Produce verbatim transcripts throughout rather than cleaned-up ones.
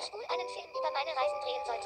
ich wohl einen Film über meine Reisen drehen sollte?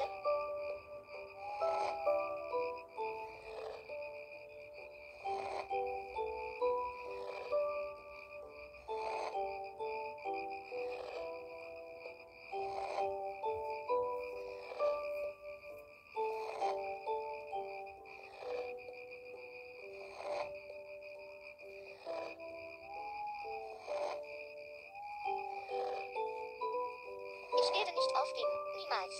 Ich werde nicht aufgeben, niemals.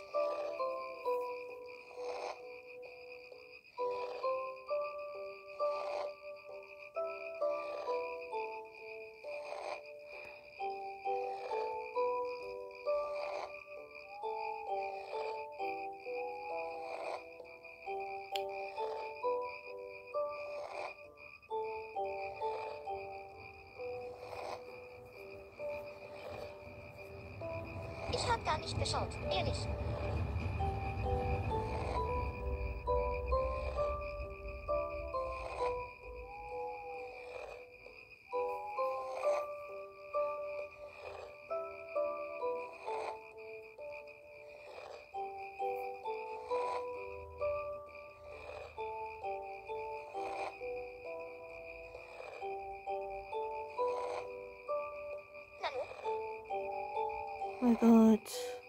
Ich hab gar nicht geschaut, ehrlich. Nanu? Oh mein Gott.